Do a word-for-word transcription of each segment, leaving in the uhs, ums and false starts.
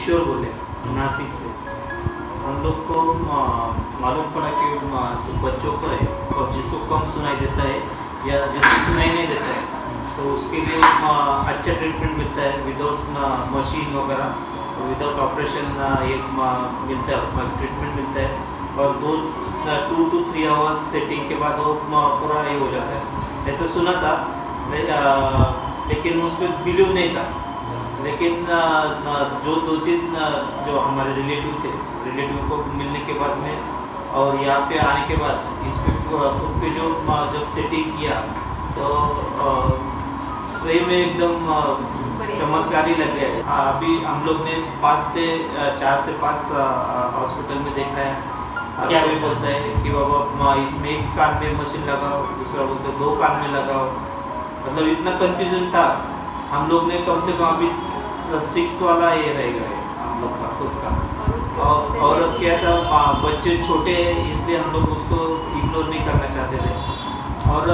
किशोर बोले, नासिक से। हम लोग को मालूम पड़ा कि जो बच्चों को है और जिसको कम सुनाई देता है या जिसको सुनाई नहीं देता है, तो उसके लिए अच्छा ट्रीटमेंट मिलता है विदाउट मशीन वगैरह, विदाउट ऑपरेशन एक मिलता है, ट्रीटमेंट मिलता है। और दो two two three hours setting के बाद वो पूरा ये हो जाता है, ऐसा सुना था। लेकिन उस पर बिलीव नहीं था। लेकिन जो दो तीन जो हमारे रिलेटिव थे, रिलेटिव को मिलने के बाद में और यहाँ पे आने के बाद इस पे खुद पे जो जब सेटिंग किया तो सही में एकदम चमत्कारी लग गया। अभी हम लोग ने पाँच से चार से पाँच हॉस्पिटल में देखा है। हर कोई बोलता है कि बाबा इसमें एक कान में मशीन लगाओ, दूसरा बोलते दो कान में लगाओ। मतलब इतना कंफ्यूजन था। हम लोग ने कम से कम अभी सिक्स वाला ये रहेगा हम लोग का खुद का। और, और क्या था, बच्चे छोटे हैं इसलिए हम लोग उसको इग्नोर नहीं करना चाहते थे। और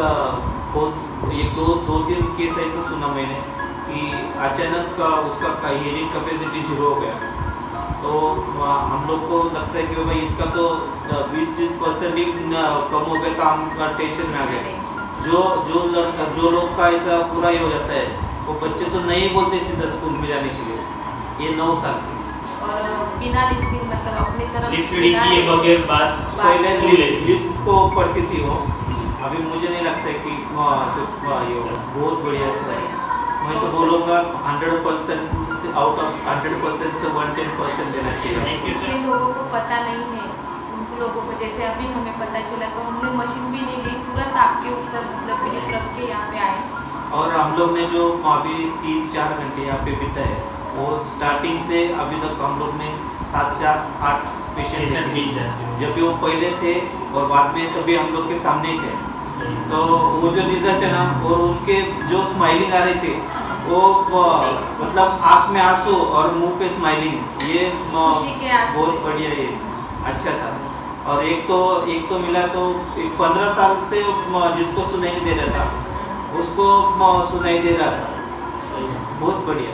बहुत ये दो दो तीन केस ऐसा सुना मैंने कि अचानक उसका हियरिंग कैपेसिटी जीरो हो गया। तो हम लोग को लगता है कि भाई इसका तो बीस तीस परसेंट ही कम हो गया, तो हम टेंशन में आ गए। जो जो लड़का जो लोग का ऐसा पूरा ही हो जाता है, वो बच्चे तो नहीं बोलते सीधा स्कूल में जाने के लिए। ये नौ साल के और बिना लिपसिंग मतलब अपनी तरफ लिप फीडिंग किए बगैर बात पहले लिप को पढ़ती थी वो। अभी मुझे नहीं लगता है कि कुछ ये बहुत बढ़िया है। मैं तो बोलूँगा हंड्रेड परसेंट से आउट ऑफ हंड्रेड परसेंट से वन टेन परसेंट देना चाहिए। जितने लोगों को पता नहीं है उन लोगों को, जैसे अभी हमें पता चला तो हमने मशीन भी नहीं ली, तुरंत आपके ऊपर मतलब बिलिप रख के यहाँ पे आए। और हम लोग ने जो अभी तीन चार घंटे यहाँ पे बिताए, वो स्टार्टिंग से अभी तक हम लोग ने सात से आठ पेशेंट मिल जाते। जब भी वो पहले थे और बाद में तभी हम लोग के सामने ही थे, तो वो जो रिजल्ट है ना, और उनके जो स्माइलिंग आ रही थी, वो मतलब आँख में आंसू और मुंह पे स्माइलिंग, ये बहुत बढ़िया, ये अच्छा था। और एक तो एक तो मिला तो एक पंद्रह साल से जिसको सुनाई नहीं दे रहा था उसको सुनाई दे रहा था। बहुत बढ़िया।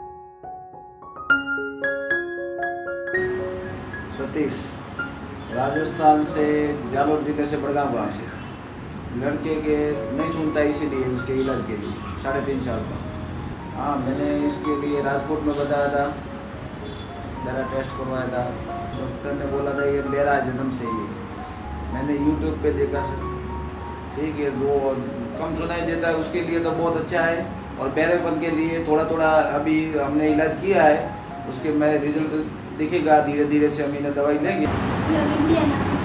सतीश, राजस्थान से, जालोर जिले से, बड़गांव गाँव से। लड़के के नहीं सुनता, इसीलिए उसके इलाज के लिए साढ़े तीन साल का। हाँ, मैंने इसके लिए राजकोट में बताया था, मेरा टेस्ट करवाया था। डॉक्टर ने बोला था ये मेरा जन्म से ही है। मैंने यूट्यूब पे देखा सर, ठीक है। वो कम सुनाई देता है उसके लिए तो बहुत अच्छा है, और बहरेपन के लिए थोड़ा थोड़ा अभी हमने इलाज किया है, उसके मैं रिजल्ट दिखेगा। धीरे धीरे से हम इन्हें दवाई लेंगे।